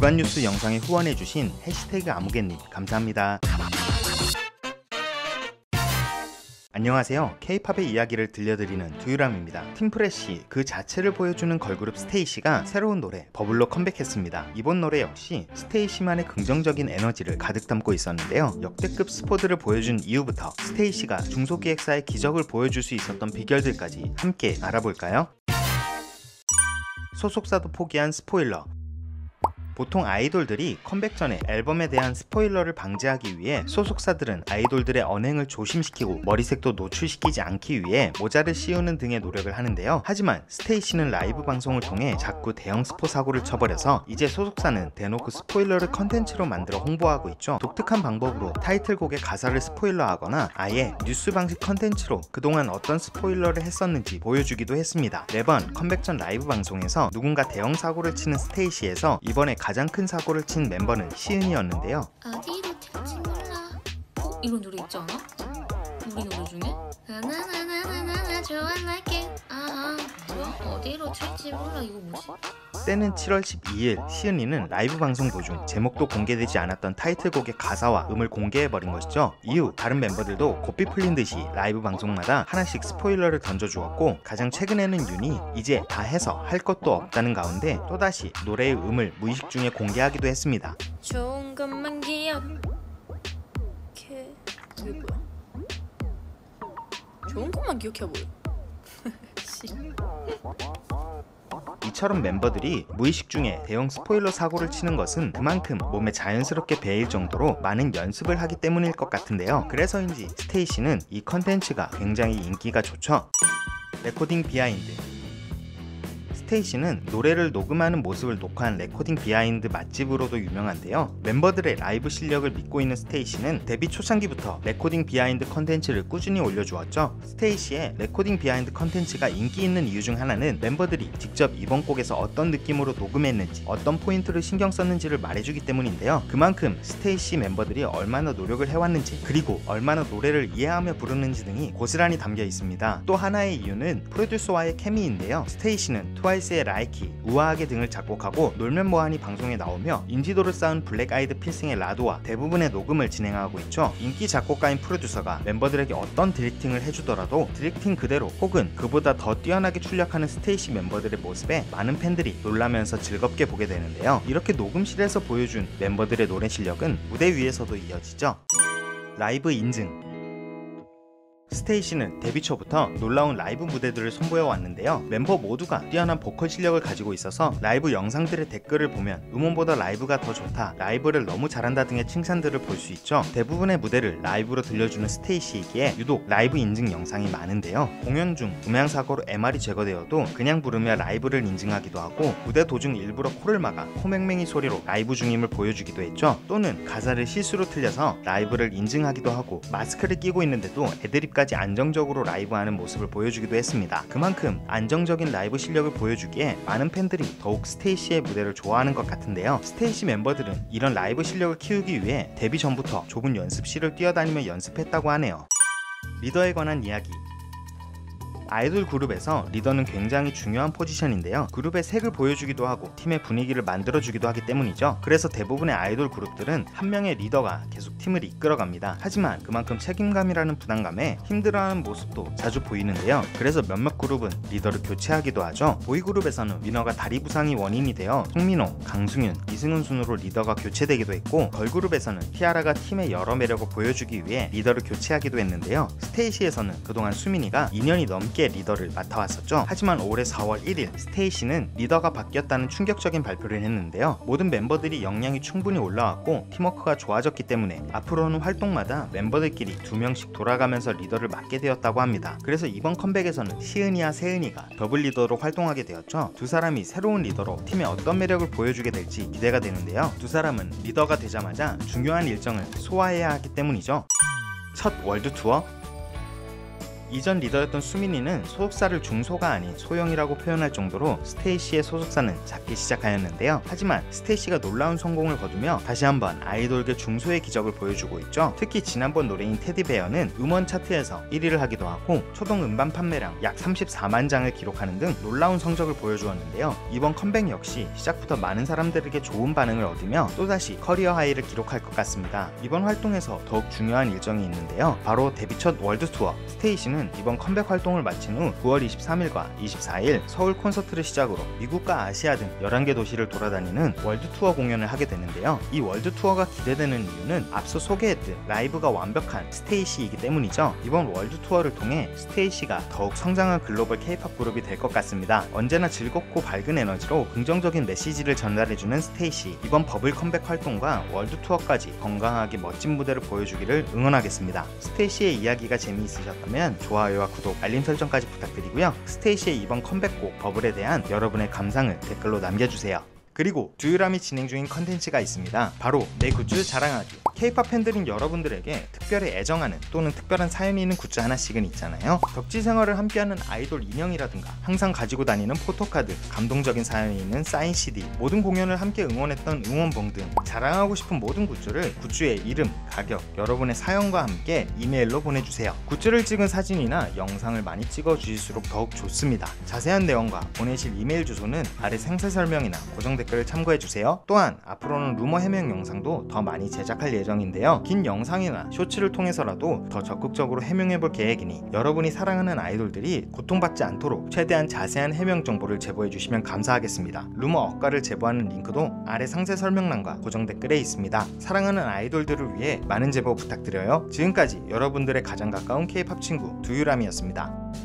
주간뉴스 영상에 후원해주신 해시태그 아무개님 감사합니다. 안녕하세요. K-팝의 이야기를 들려드리는 두유람입니다. 팀프레쉬 그 자체를 보여주는 걸그룹 스테이시가 새로운 노래 버블로 컴백했습니다. 이번 노래 역시 스테이시만의 긍정적인 에너지를 가득 담고 있었는데요. 역대급 스포들을 보여준 이후부터 스테이시가 중소기획사의 기적을 보여줄 수 있었던 비결들까지 함께 알아볼까요? 소속사도 포기한 스포일러. 보통 아이돌들이 컴백 전에 앨범에 대한 스포일러를 방지하기 위해 소속사들은 아이돌들의 언행을 조심시키고 머리색도 노출시키지 않기 위해 모자를 씌우는 등의 노력을 하는데요. 하지만 스테이시는 라이브 방송을 통해 자꾸 대형 스포 사고를 쳐버려서 이제 소속사는 대놓고 스포일러를 컨텐츠로 만들어 홍보하고 있죠. 독특한 방법으로 타이틀곡의 가사를 스포일러하거나 아예 뉴스 방식 컨텐츠로 그동안 어떤 스포일러를 했었는지 보여주기도 했습니다. 매번 컴백 전 라이브 방송에서 누군가 대형 사고를 치는 스테이시에서 이번에 가장 큰 사고를 친 멤버는 시은이었는데요. 어디로 튈지 몰라. 이런 노래 있지 않아? 우리 노래 중에? 나나나나나나 좋아 like it. 어디로 튈지 몰라. 이거 뭐지? 때는 7월 12일 시은이는 라이브 방송 도중 제목도 공개되지 않았던 타이틀곡의 가사와 음을 공개해버린 것이죠. 이후 다른 멤버들도 고삐 풀린 듯이 라이브 방송마다 하나씩 스포일러를 던져주었고 가장 최근에는 윤이 이제 다 해서 할 것도 없다는 가운데 또다시 노래의 음을 무의식 중에 공개하기도 했습니다. 좋은 것만 기억해. 이게 뭐야? 좋은 것만 기억해 보여. 이처럼 멤버들이 무의식 중에 대형 스포일러 사고를 치는 것은 그만큼 몸에 자연스럽게 배일 정도로 많은 연습을 하기 때문일 것 같은데요. 그래서인지 스테이시는 이 컨텐츠가 굉장히 인기가 좋죠. 레코딩 비하인드. 스테이시는 노래를 녹음하는 모습을 녹화한 레코딩 비하인드 맛집으로도 유명한데요. 멤버들의 라이브 실력을 믿고 있는 스테이시는 데뷔 초창기부터 레코딩 비하인드 컨텐츠를 꾸준히 올려주었죠. 스테이시의 레코딩 비하인드 컨텐츠가 인기 있는 이유 중 하나는 멤버들이 직접 이번 곡에서 어떤 느낌으로 녹음했는지 어떤 포인트를 신경 썼는지를 말해주기 때문인데요. 그만큼 스테이시 멤버들이 얼마나 노력을 해왔는지 그리고 얼마나 노래를 이해하며 부르는지 등이 고스란히 담겨 있습니다. 또 하나의 이유는 프로듀서와의 케미인데요. 스테이시는 트와이스의 라이키, 우아하게 등을 작곡하고 놀면 뭐하니 방송에 나오며 인지도를 쌓은 블랙 아이드 필승의 라도와 대부분의 녹음을 진행하고 있죠. 인기 작곡가인 프로듀서가 멤버들에게 어떤 디렉팅을 해주더라도 디렉팅 그대로 혹은 그보다 더 뛰어나게 출력하는 스테이시 멤버들의 모습에 많은 팬들이 놀라면서 즐겁게 보게 되는데요. 이렇게 녹음실에서 보여준 멤버들의 노래 실력은 무대 위에서도 이어지죠. 라이브 인증. 스테이시는 데뷔 초부터 놀라운 라이브 무대들을 선보여 왔는데요. 멤버 모두가 뛰어난 보컬 실력을 가지고 있어서 라이브 영상들의 댓글을 보면 음원보다 라이브가 더 좋다, 라이브를 너무 잘한다 등의 칭찬들을 볼 수 있죠. 대부분의 무대를 라이브로 들려주는 스테이시이기에 유독 라이브 인증 영상이 많은데요. 공연 중 음향 사고로 MR이 제거되어도 그냥 부르며 라이브를 인증하기도 하고 무대 도중 일부러 코를 막아 코맹맹이 소리로 라이브 중임을 보여주기도 했죠. 또는 가사를 실수로 틀려서 라이브를 인증하기도 하고 마스크를 끼고 있는데도 애드립까지 안정적으로 라이브하는 모습을 보여주기도 했습니다. 그만큼 안정적인 라이브 실력을 보여주기에 많은 팬들이 더욱 스테이시의 무대를 좋아하는 것 같은데요. 스테이시 멤버들은 이런 라이브 실력을 키우기 위해 데뷔 전부터 좁은 연습실을 뛰어다니며 연습했다고 하네요. 리더에 관한 이야기. 아이돌 그룹에서 리더는 굉장히 중요한 포지션인데요. 그룹의 색을 보여주기도 하고 팀의 분위기를 만들어주기도 하기 때문이죠. 그래서 대부분의 아이돌 그룹들은 한 명의 리더가 계속 팀을 이끌어갑니다. 하지만 그만큼 책임감이라는 부담감에 힘들어하는 모습도 자주 보이는데요. 그래서 몇몇 그룹은 리더를 교체하기도 하죠. 보이그룹에서는 위너가 다리 부상이 원인이 되어 송민호, 강승윤, 이승훈 순으로 리더가 교체되기도 했고 걸그룹에서는 티아라가 팀의 여러 매력을 보여주기 위해 리더를 교체하기도 했는데요. 스테이시에서는 그동안 수민이가 2년이 넘게 리더를 맡아왔었죠. 하지만 올해 4월 1일 스테이시는 리더가 바뀌었다는 충격적인 발표를 했는데요. 모든 멤버들이 역량이 충분히 올라왔고 팀워크가 좋아졌기 때문에 앞으로는 활동마다 멤버들끼리 2명씩 돌아가면서 리더를 맡게 되었다고 합니다. 그래서 이번 컴백에서는 시은이와 세은이가 더블 리더로 활동하게 되었죠. 두 사람이 새로운 리더로 팀에 어떤 매력을 보여주게 될지 기대가 되는데요. 두 사람은 리더가 되자마자 중요한 일정을 소화해야 하기 때문이죠. 첫 월드 투어? 이전 리더였던 수민이는 소속사를 중소가 아닌 소형이라고 표현할 정도로 스테이시의 소속사는 작기 시작하였는데요. 하지만 스테이시가 놀라운 성공을 거두며 다시 한번 아이돌계 중소의 기적을 보여주고 있죠. 특히 지난번 노래인 테디베어는 음원 차트에서 1위를 하기도 하고 초동 음반 판매량 약 34만 장을 기록하는 등 놀라운 성적을 보여주었는데요. 이번 컴백 역시 시작부터 많은 사람들에게 좋은 반응을 얻으며 또다시 커리어 하이를 기록할 것 같습니다. 이번 활동에서 더욱 중요한 일정이 있는데요. 바로 데뷔 첫 월드 투어. 스테이시는 이번 컴백 활동을 마친 후 9월 23일과 24일 서울 콘서트를 시작으로 미국과 아시아 등 11개 도시를 돌아다니는 월드 투어 공연을 하게 되는데요. 이 월드 투어가 기대되는 이유는 앞서 소개했듯 라이브가 완벽한 스테이시이기 때문이죠. 이번 월드 투어를 통해 스테이시가 더욱 성장한 글로벌 K-팝 그룹이 될 것 같습니다. 언제나 즐겁고 밝은 에너지로 긍정적인 메시지를 전달해주는 스테이시. 이번 버블 컴백 활동과 월드 투어까지 건강하게 멋진 무대를 보여주기를 응원하겠습니다. 스테이시의 이야기가 재미있으셨다면 좋아요와 구독, 알림 설정까지 부탁드리고요. 스테이시의 이번 컴백곡 버블에 대한 여러분의 감상을 댓글로 남겨주세요. 그리고 두유람이 진행 중인 컨텐츠가 있습니다. 바로 내 굿즈 자랑하기. K-팝 팬들인 여러분들에게 특별히 애정하는 또는 특별한 사연이 있는 굿즈 하나씩은 있잖아요. 덕지 생활을 함께하는 아이돌 인형이라든가 항상 가지고 다니는 포토카드, 감동적인 사연이 있는 사인 CD, 모든 공연을 함께 응원했던 응원봉 등 자랑하고 싶은 모든 굿즈를 굿즈의 이름, 가격, 여러분의 사연과 함께 이메일로 보내주세요. 굿즈를 찍은 사진이나 영상을 많이 찍어주실수록 더욱 좋습니다. 자세한 내용과 보내실 이메일 주소는 아래 상세 설명이나 고정 댓글을 참고해주세요. 또한 앞으로는 루머 해명 영상도 더 많이 제작할 예정인데요. 긴 영상이나 쇼츠를 통해서라도 더 적극적으로 해명해볼 계획이니 여러분이 사랑하는 아이돌들이 고통받지 않도록 최대한 자세한 해명 정보를 제보해주시면 감사하겠습니다. 루머 억가를 제보하는 링크도 아래 상세 설명란과 고정 댓글에 있습니다. 사랑하는 아이돌들을 위해 많은 제보 부탁드려요. 지금까지 여러분들의 가장 가까운 K-팝 친구 두유람이었습니다.